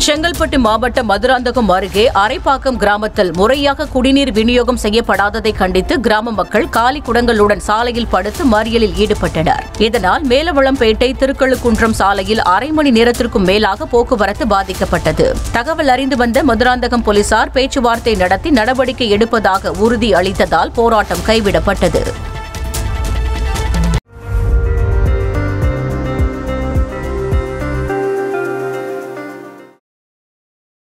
செங்கல்பட்டு மாவட்டம் மதுராந்தகம் அருகே அரைப்பாக்கம் கிராமத்தில் முறையாக குடிநீர் விநியோகம் செய்யப்படாததை கண்டித்து கிராம மக்கள் காலி குடங்களுடன் சாலையில் படுத்து மறியலில் ஈடுபட்டனர். இதனால் மேலவளம்பேட்டை திருக்கழுக்குன்றம் சாலையில் அரை மணி நேரத்திற்கும் மேலாக போக்குவரத்து பாதிக்கப்பட்டது. தகவல் அறிந்து வந்த மதுராந்தகம் போலீசார் பேச்சுவார்த்தை நடத்தி நடவடிக்கை எடுப்பதாக உறுதி அளித்ததால் போராட்டம் கைவிடப்பட்டது.